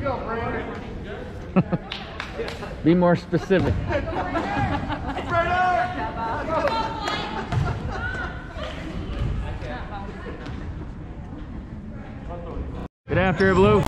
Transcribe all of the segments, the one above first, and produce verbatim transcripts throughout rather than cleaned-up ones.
go, Brainerd. Be more specific. Get after it, Blue.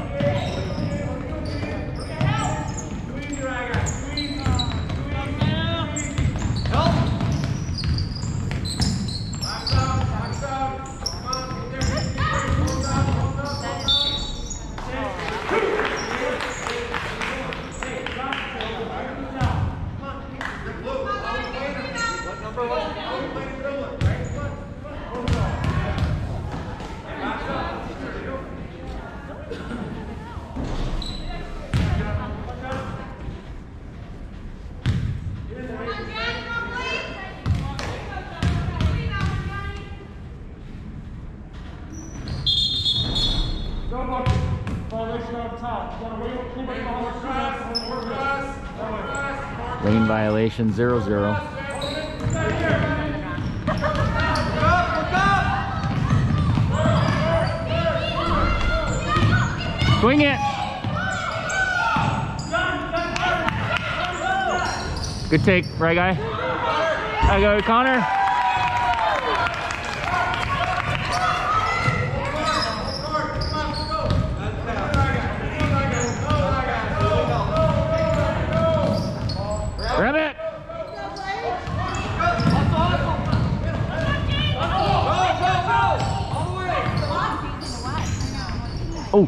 Lane violation, zero zero. Swing it. Good take, right guy. I go to Connor. Grab it. Oh.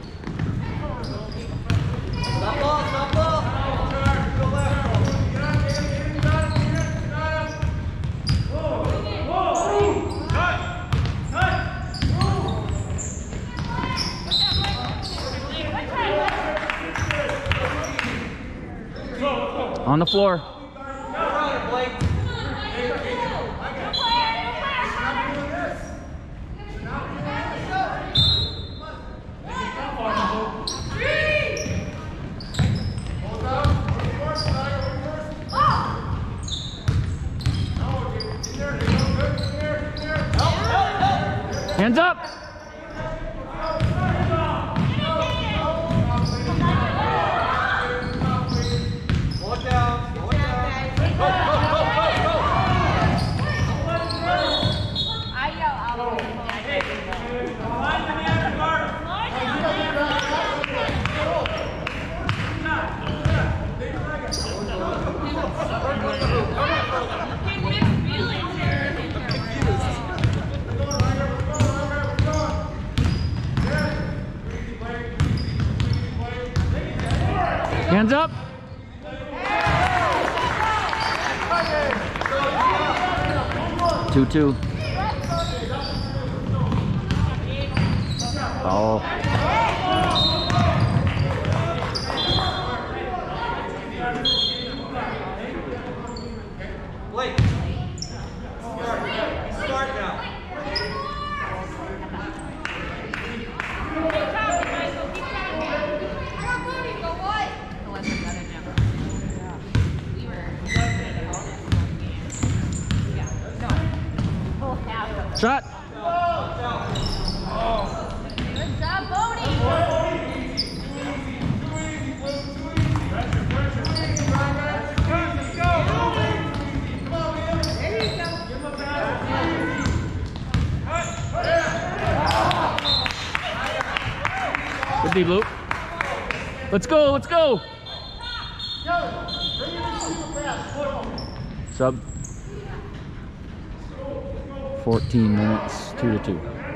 On the floor. Hands up. Hands up. Two two. Oh. Blake. Start. Start now. Shot. Good job, Bodie. Good D, Blue. Let's go, let's go. Sub. fourteen minutes, two to two.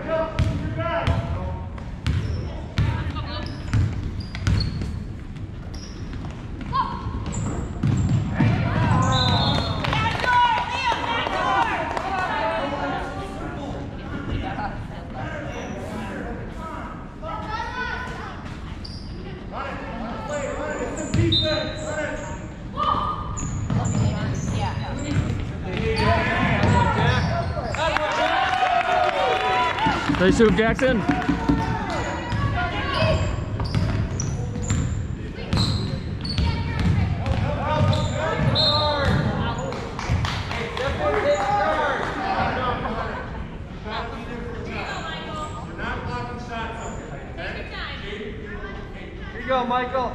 Nice move, Jackson. you go, Michael.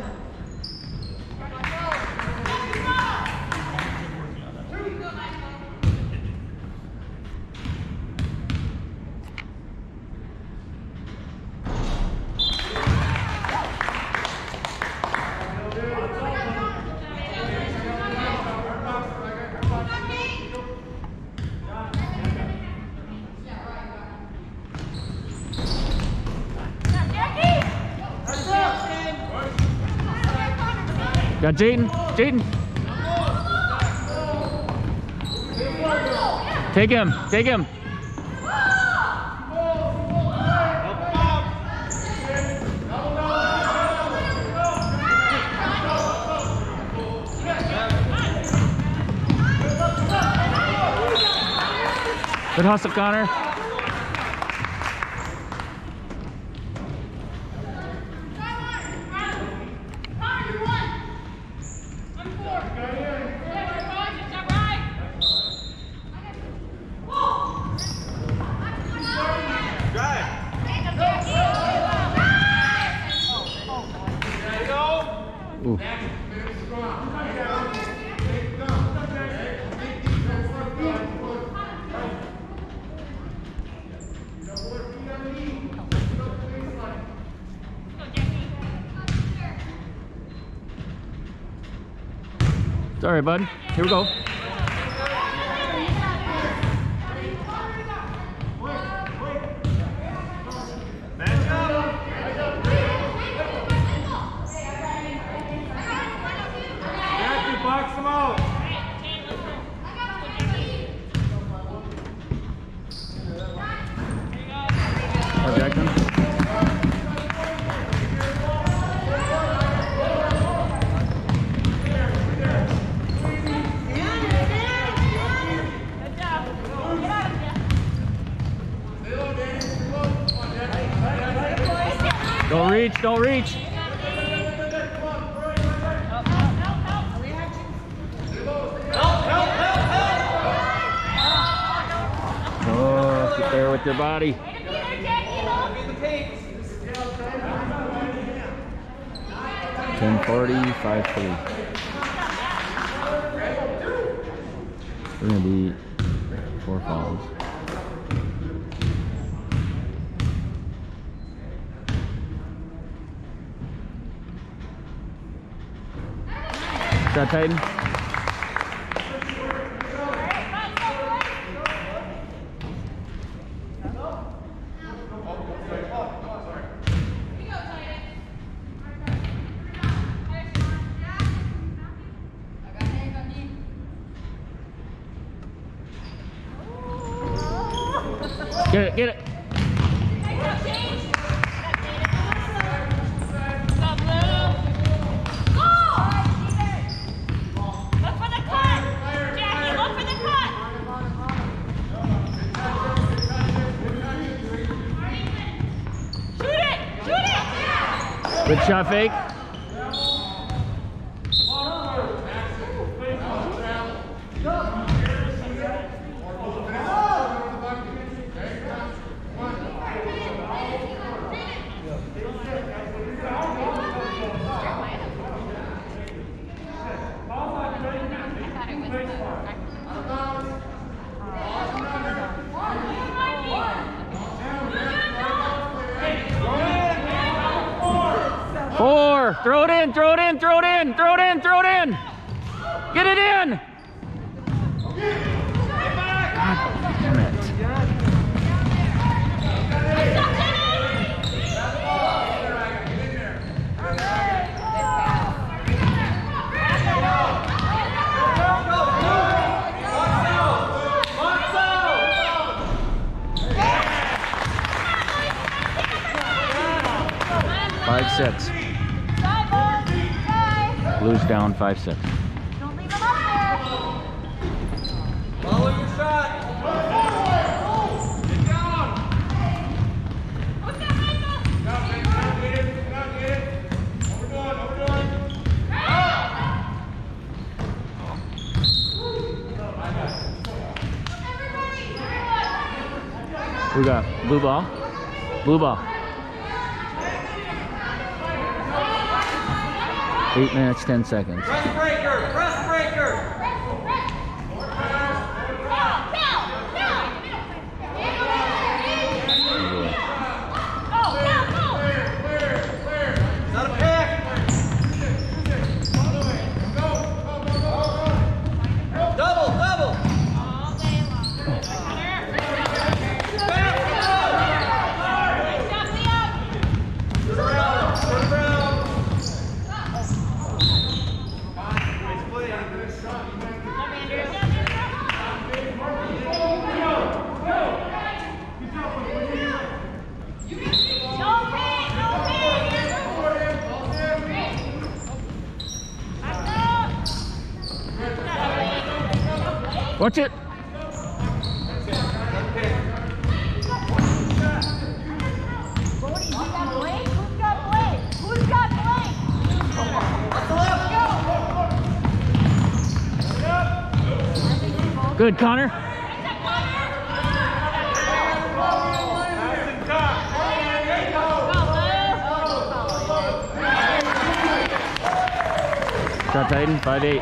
Got Jaden. Jaden. Take him. Take him. Good hustle, Connor. Ooh. Sorry, bud. Here we go. Box them out. Or Jackson. Don't reach, don't reach. Oh, get there with your body. ten forty, five three. We're gonna be four fouls. Shot Titan. Get it, get it. Good shot fake. Four. Throw it in, throw it in, throw it in, throw it in, throw it in. Get it in. God damn it. Five six. Blues down five six. Don't leave him up there. Follow your shot. Get down. What's that, Michael? Down, get it, down, get it. Overdoing, overdoing. We got blue ball. Blue ball. Eight minutes, ten seconds. Press breaker, press breaker. Not a pick. Double, double. Watch it. Good, Connor. Shot Titan, five eight.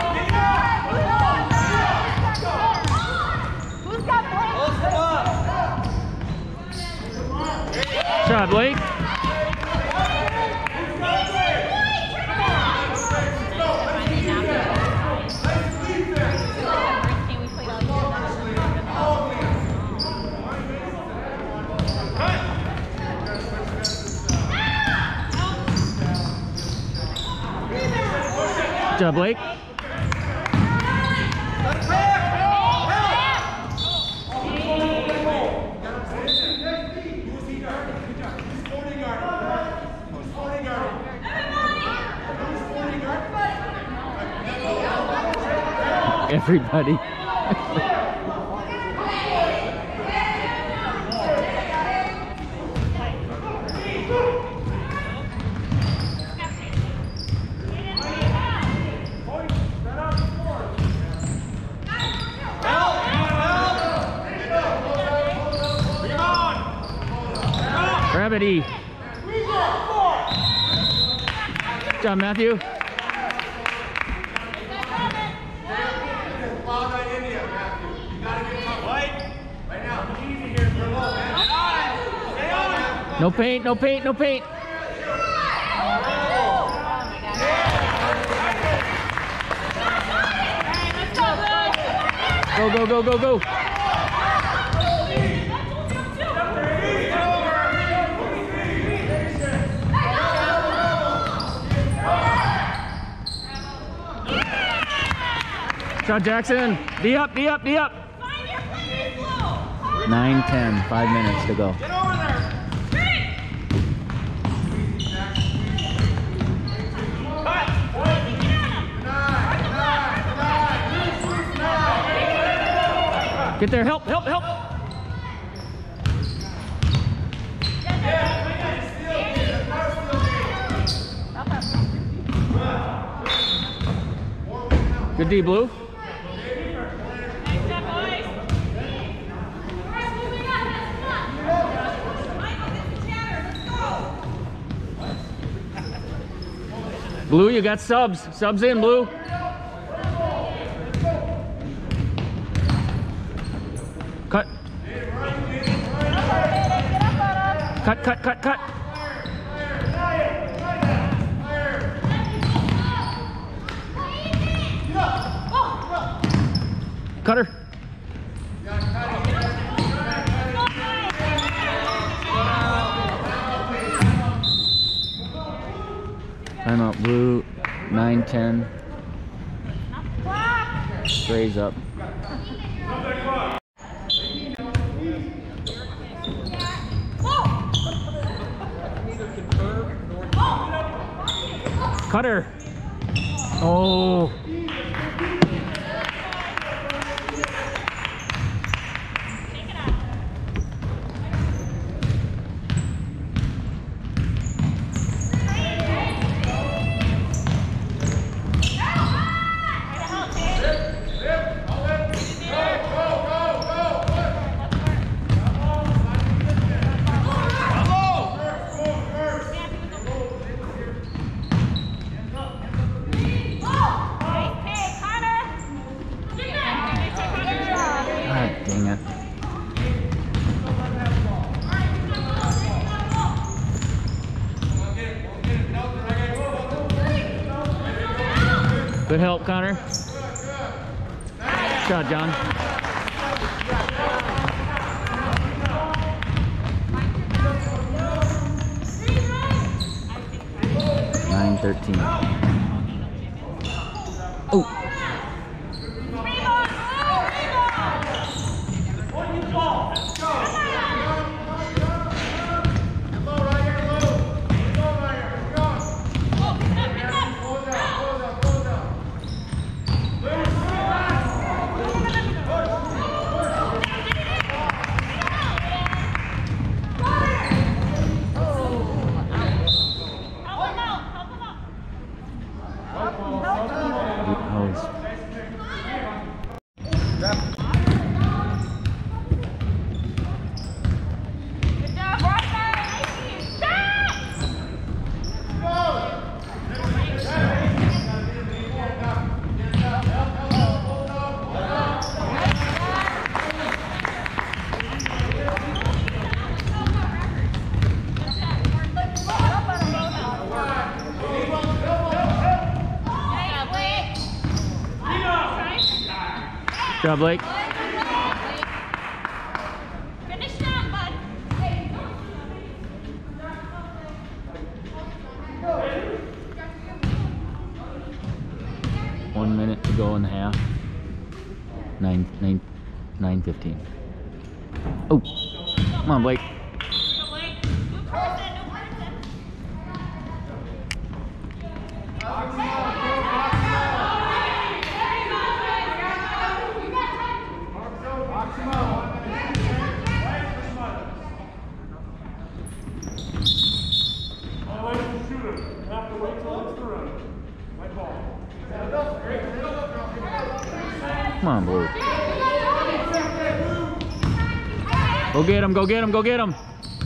Shot, Blake. Good job, Blake. Everybody. Grab it, E. Good job, Matthew. No paint, no paint, no paint. Go, go, go, go, go. Shot Jackson. D up, D up, D up. nine ten, five minutes to go. Get over there. Get there, help, help, help. Good D, Blue. Blue, you got subs. Subs in, Blue. Cut. Cut, cut, cut, cut. Cutter. Timeout, Blue. nine ten. Sprays up. Cutter. Oh. Good help, Connor. Good shot, John. nine thirteen. Oh. Good job, Blake. Finish strong, bud. One minute to go in the half. Nine, nine, nine fifteen. Oh, come on, Blake. Come on, Blue. Go get him, go get him, go get him.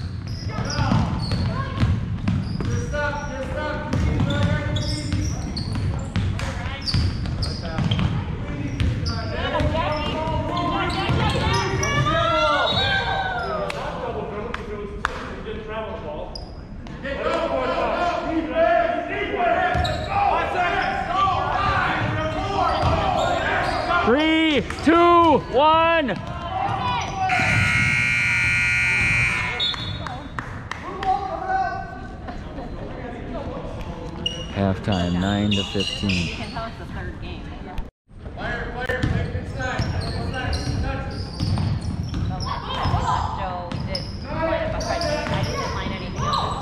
Three, two, one. Halftime, nine to fifteen. That was the third game. Player, player, take it inside. Joe did line up a front. I didn't line anything else.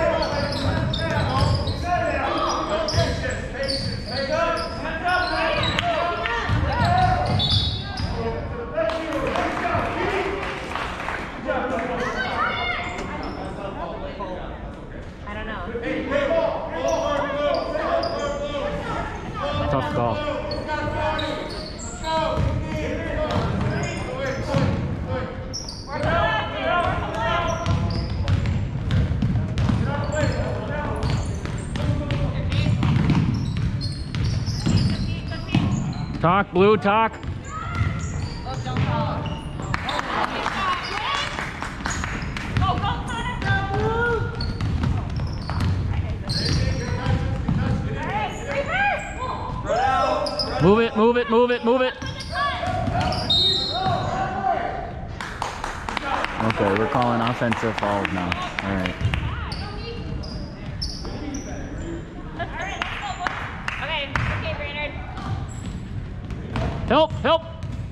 I don't know. Tough call. Talk, Blue, talk. Look, don't fall. Go, go, Connor. Move it, move it, move it, move it. Okay, we're calling offensive fouls now. All right. Okay, okay, Brainerd. Help, help.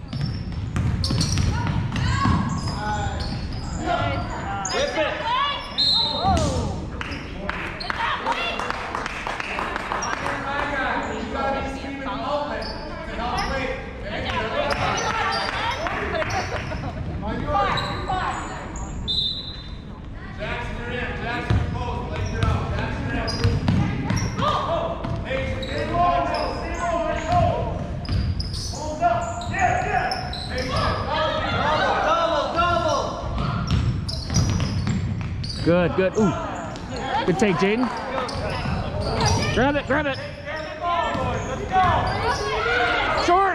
Whip it. Good, good. Ooh. Good take, Jaden. Grab it, grab it. Short.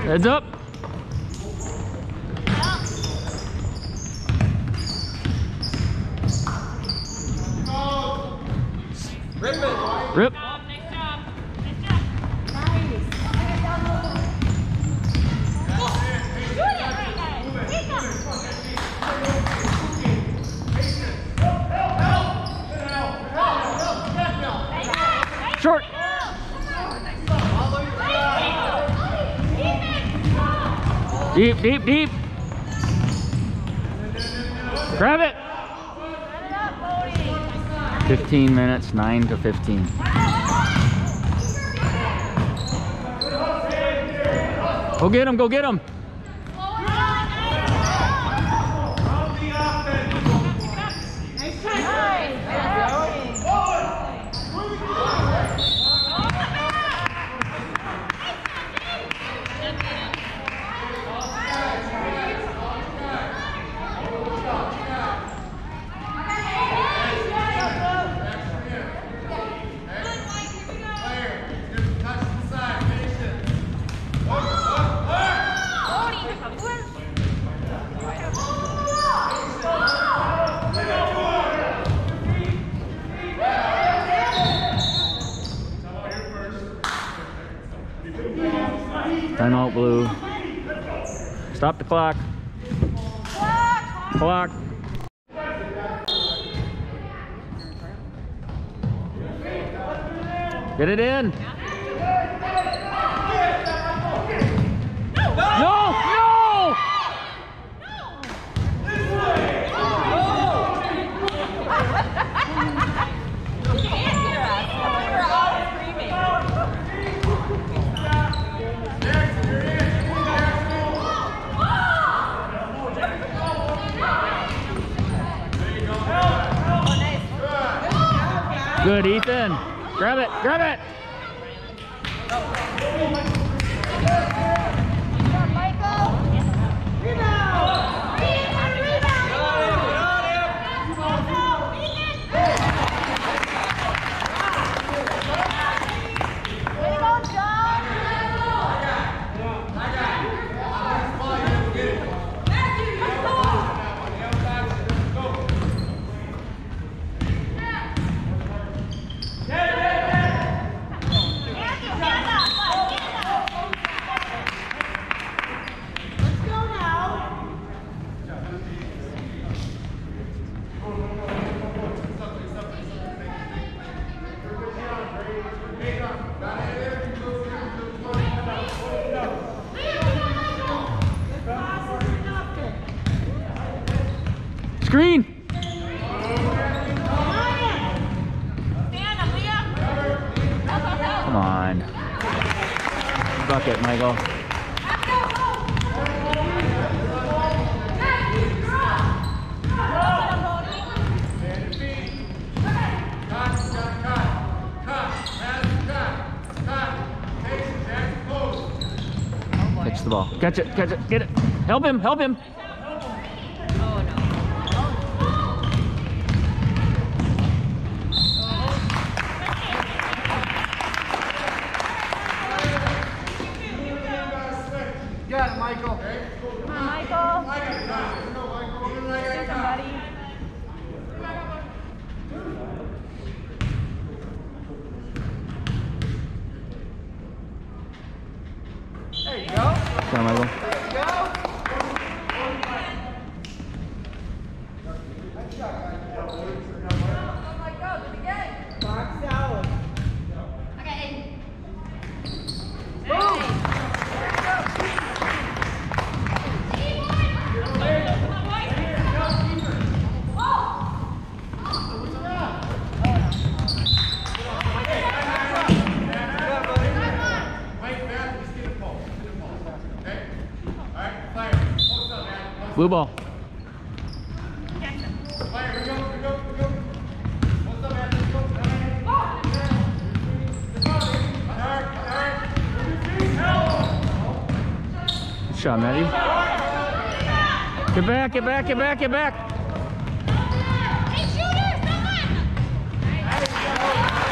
Heads up. Rip it. Rip. Short. Deep, deep, deep. Grab it. fifteen minutes, nine to fifteen. Go get him, go get him. Timeout, Blue. Stop the clock. Clock. Get it in. No! No! Good, Ethan. Grab it, grab it. Screen. Come on. Bucket, Michael. Catch the ball. Catch it, catch it, get it. Help him, help him. Michael. Come on, Michael. Here's somebody. There you go. Come on, Michael. There you go. Box salad. Okay. Blue ball. Good shot, Maddie. Get back, get back, get back, get back.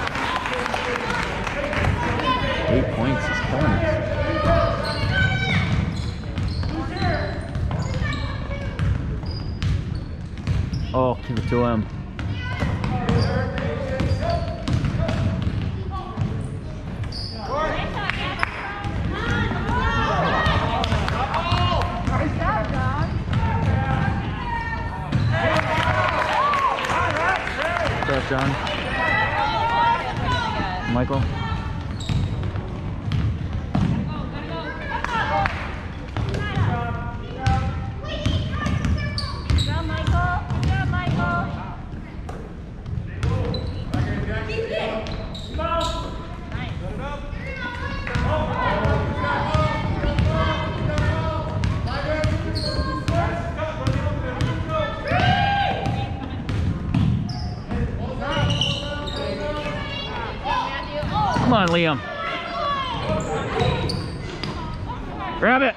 Eight points is killing us. Give it to him. What's up, John? Michael? Come on, Liam. Grab it.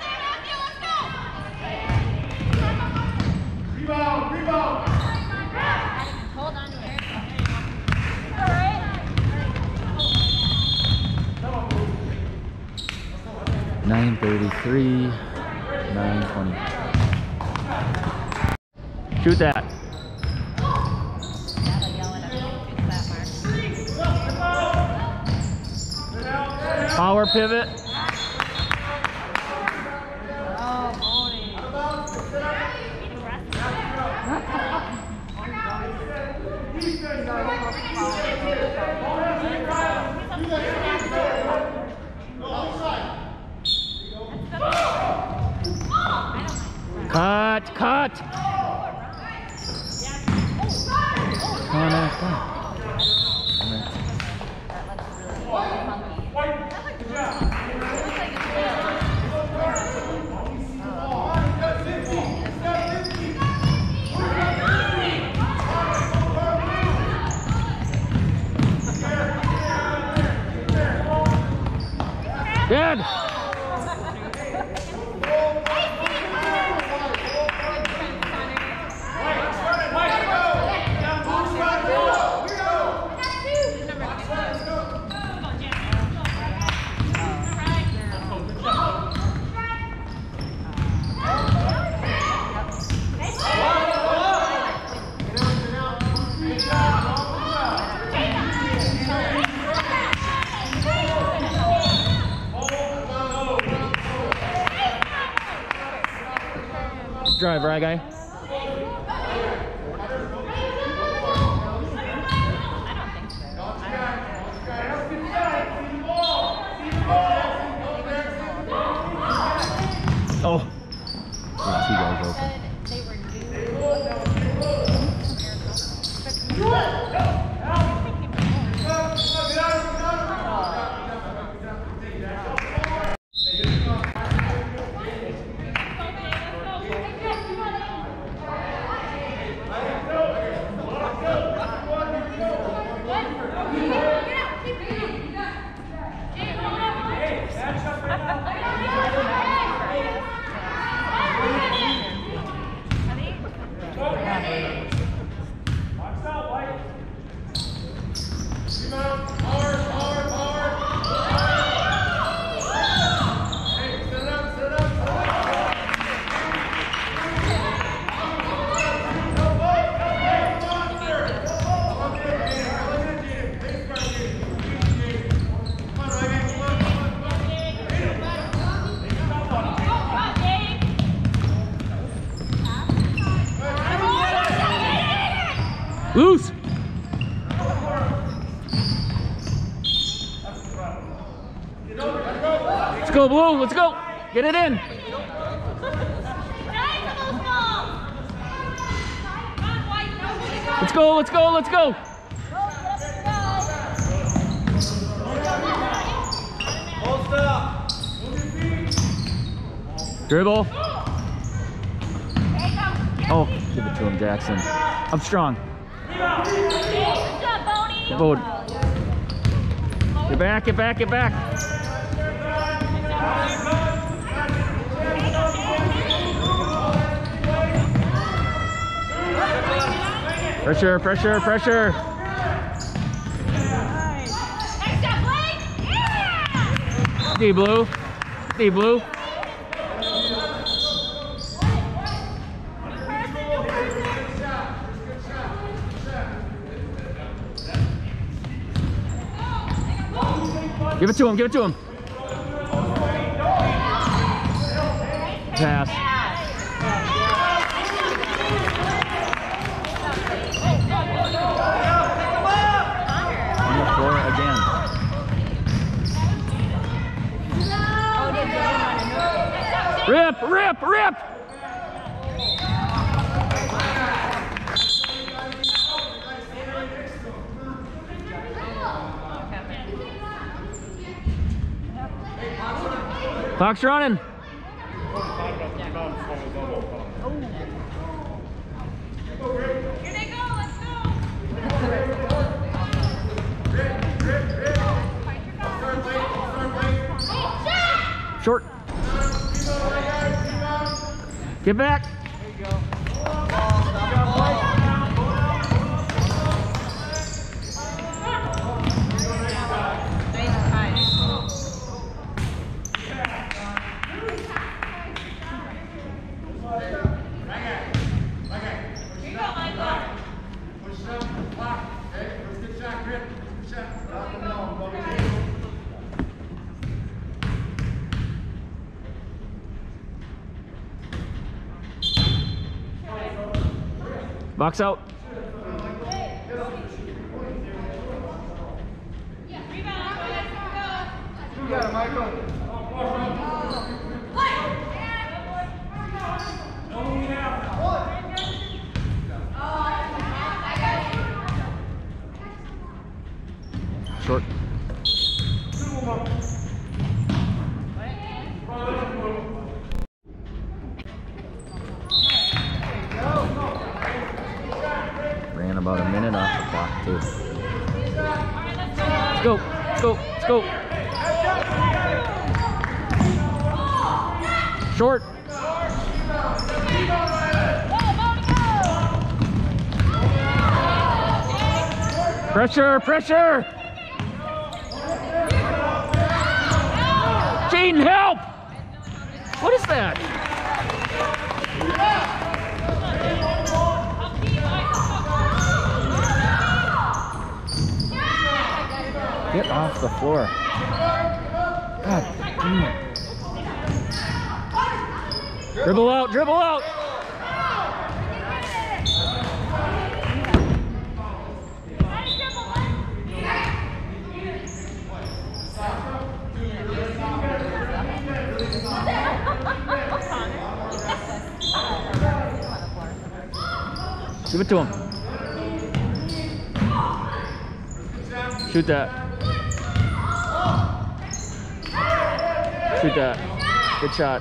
Rebound, rebound. Hold on to it. nine thirty-three, nine twenty. Shoot that. Power pivot. Cut, cut. Come on, come on. Good. Drive, right, guy? Oh, yeah, two guys open. Loose! Let's go, Blue! Let's go! Get it in! Let's go, let's go, let's go! Dribble! Oh, give it to him, Jackson. I'm strong. Good board. Get back, get back, get back. Pressure, pressure, pressure. D Blue. D Blue. Give it to him, give it to him. Pass. On the floor again. Rip, rip, rip! Clock's running. Here they go, let's go. Short. Get back. Box out. You got it, Michael. Short. Ran about a minute off the clock too. Let's go, let's go, let's go. Short. Pressure, pressure. Jaden, help! What is that? Get off the floor. God damn it. Dribble out, dribble out! Give it to him. Shoot that. Shoot that. Good shot.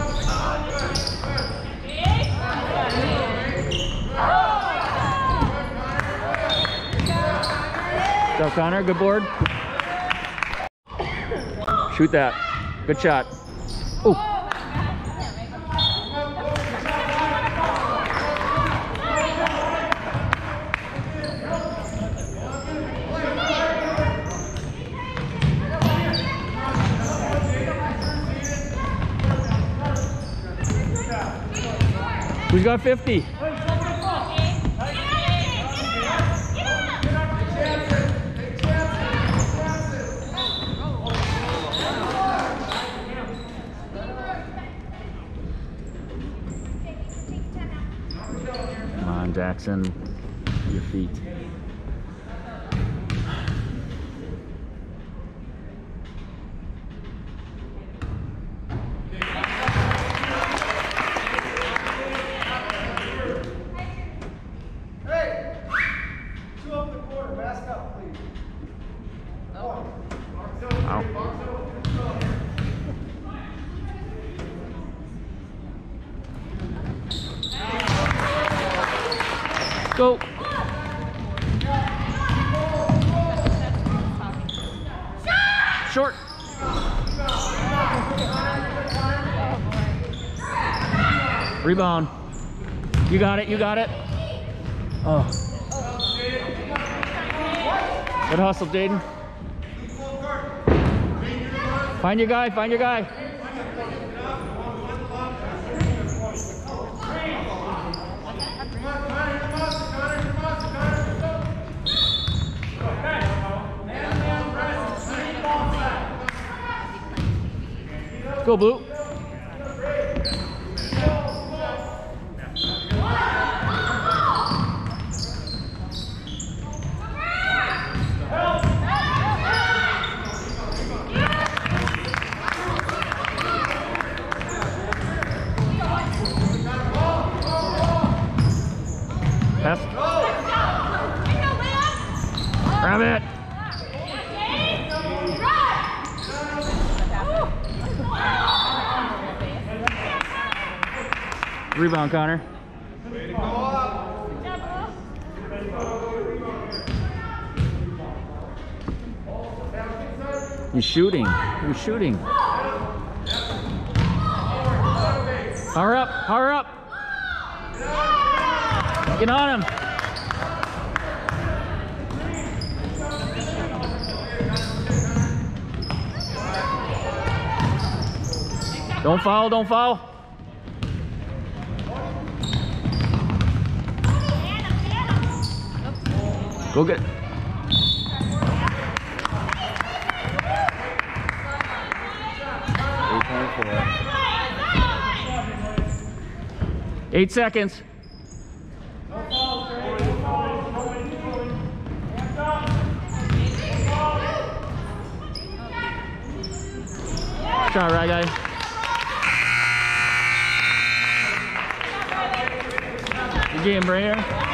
Good job, Connor. Good board. Shoot that. Good shot. Oh. Who's got fifty? Come on, Jackson. Your feet. Go. Short. Rebound. You got it, you got it. Oh. Good hustle, Jaden. Find your guy, find your guy. Come on, Go, Blue. Pass. Grab it. Rebound, Connor. He's shooting. He's shooting. Power up. Power up. Get on him. Don't foul. Don't foul. Go get. eight twenty-four. Eight seconds. Shot right, guys. Good game, Brainerd.